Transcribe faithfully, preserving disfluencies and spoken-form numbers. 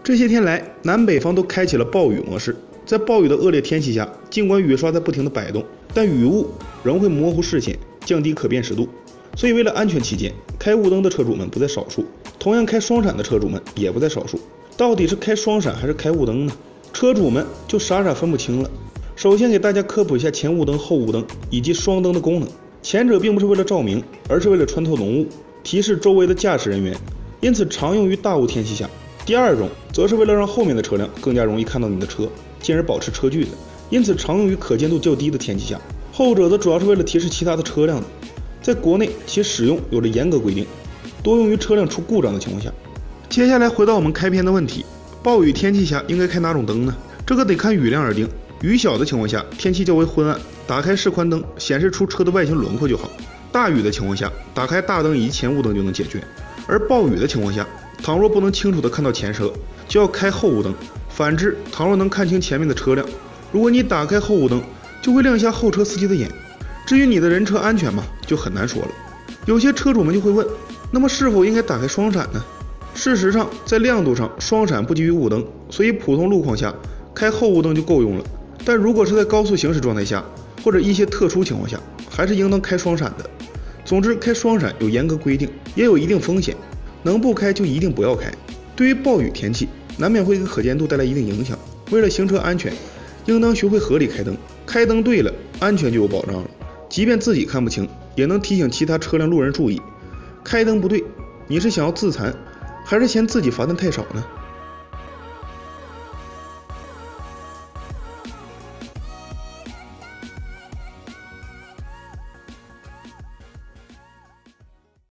这些天来，南北方都开启了暴雨模式。在暴雨的恶劣天气下，尽管雨刷在不停的摆动，但雨雾仍会模糊视线，降低可辨识度。所以为了安全起见，开雾灯的车主们不在少数，同样开双闪的车主们也不在少数。到底是开双闪还是开雾灯呢？车主们就傻傻分不清了。首先给大家科普一下前雾灯、后雾灯以及双灯的功能。前者并不是为了照明，而是为了穿透浓雾，提示周围的驾驶人员，因此常用于大雾天气下。第二种则是为了让后面的车辆更加容易看到你的车，进而保持车距的，因此常用于可见度较低的天气下。后者则主要是为了提示其他的车辆的。在国内其使用有着严格规定，多用于车辆出故障的情况下。接下来回到我们开篇的问题，暴雨天气下应该开哪种灯呢？这个得看雨量而定。雨小的情况下，天气较为昏暗，打开示宽灯显示出车的外形轮廓就好。大雨的情况下，打开大灯以及前雾灯就能解决。而暴雨的情况下，倘若不能清楚地看到前车，就要开后雾灯。反之，倘若能看清前面的车辆，如果你打开后雾灯，就会亮瞎后车司机的眼。至于你的人车安全嘛，就很难说了。有些车主们就会问，那么是否应该打开双闪呢？事实上，在亮度上，双闪不及于雾灯，所以普通路况下，开后雾灯就够用了。但如果是在高速行驶状态下，或者一些特殊情况下，还是应当开双闪的。总之，开双闪有严格规定，也有一定风险，能不开就一定不要开。对于暴雨天气，难免会给可见度带来一定影响。为了行车安全，应当学会合理开灯。开灯对了，安全就有保障了。即便自己看不清，也能提醒其他车辆路人注意。开灯不对，你是想要自残，还是嫌自己罚单太少呢？